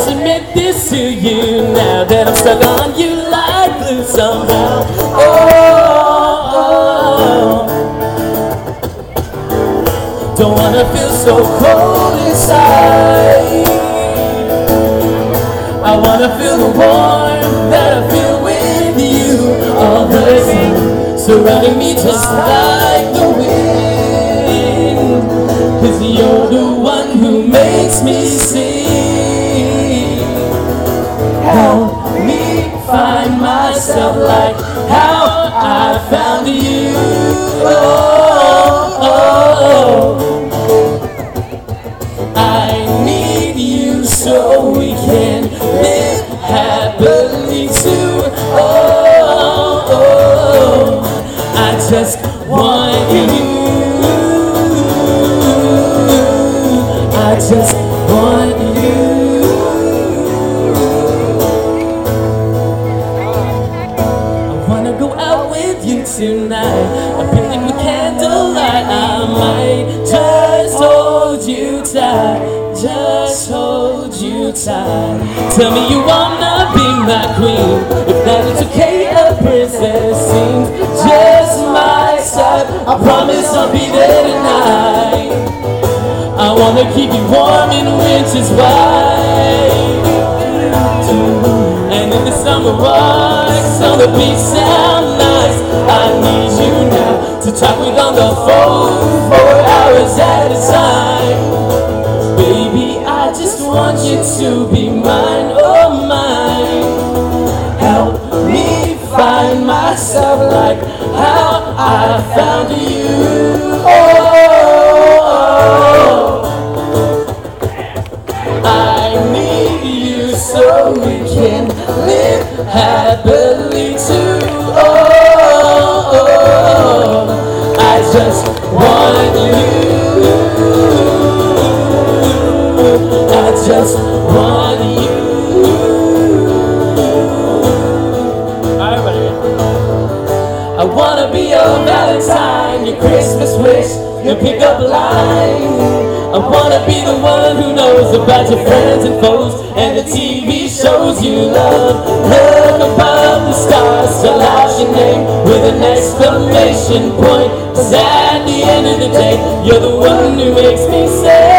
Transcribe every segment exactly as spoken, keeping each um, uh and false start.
must admit this to you now, that I'm stuck on you like glue somehow. Oh, oh, oh. Don't wanna feel so cold inside. I wanna feel the warmth that I feel with you all the time, surrounding me just like the wind. 'Cause you're the one who makes me sing. Help me find myself like how I found you. Oh, oh. I need you so we can live happily too. Oh, oh. I just want you. I just want you. I wanna go out with you tonight, a picnic with candlelight. I might just hold you tight, just hold you tight. Tell me you wanna be my queen, if that is okay. A princess seems just my type. I promise I'll be there tonight. I wanna keep you warm in winter's white, and in the summer walks on the beach sound nice. I need you now to talk with on the phone for hours at a time. Baby, I just want you to be mine, oh mine. Help me find myself like how I found you. Oh, I need you so we can live happily too. Oh, I just want you. I just want you. Alright, buddy. I wanna be your Valentine, your Christmas wish, your pickup line. I wanna be the one who knows about your friends and foes and the T V shows you love. Look above the stars, spell out your name with an exclamation point. 'Cause at the end of the day, you're the one who makes me say,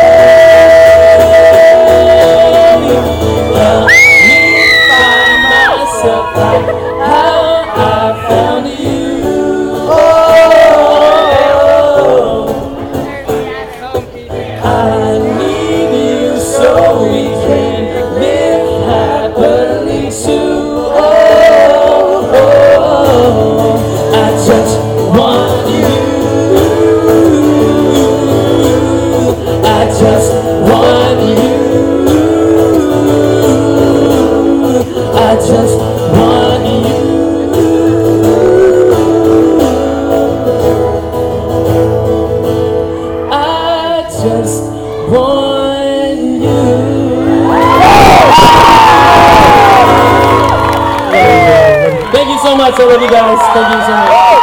help me find myself like how I found you. I need you so we can live happily too. Oh, oh, I just want you. I just want you. I just want you. I just want you. Thank you so much. I love you guys. Thank you so much.